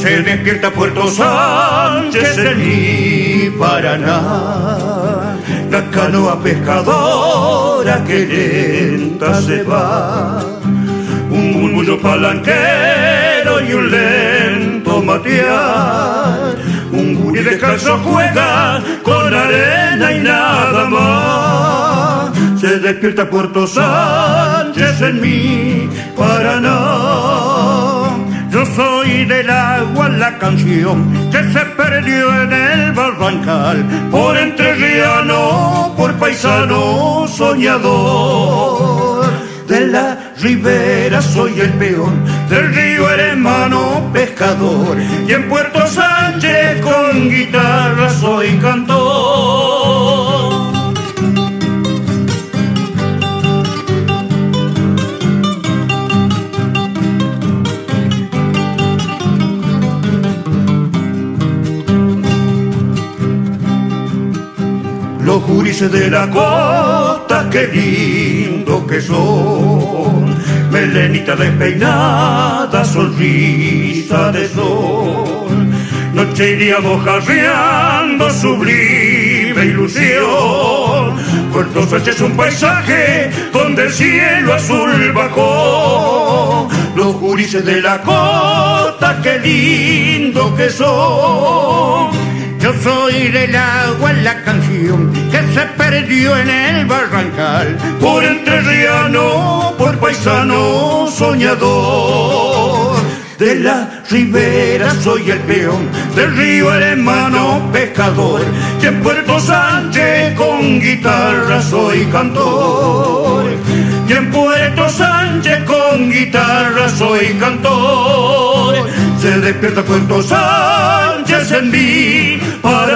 Se despierta Puerto Sánchez en mi Paraná, la canoa pescadora que lenta se va, un murmullo palanquero y un lento matear, un gurí descalzo juega con arena y nada más. Se despierta Puerto Sánchez en mi Paraná. Yo soy del agua, la canción que se perdió en el barrancal, por entrerriano, por paisano soñador. De la ribera soy el peón, del río hermano pescador, y en Puerto Sánchez con guitarra soy cantor. Los gurises de la costa, qué lindo que son, melenita despeinada, sonrisa de sol, noche y día bojarreando sublime ilusión. Puerto Sánchez es un paisaje donde el cielo azul bajó. Los gurises de la costa, qué lindo que son. Yo soy del agua, la canción que se perdió en el barrancal, por entrerriano, por paisano soñador. De la ribera soy el peón, del río hermano pescador, y en Puerto Sánchez con guitarra soy cantor. Y en Puerto Sánchez con guitarra soy cantor. Se despierta Puerto Sánchez en mí.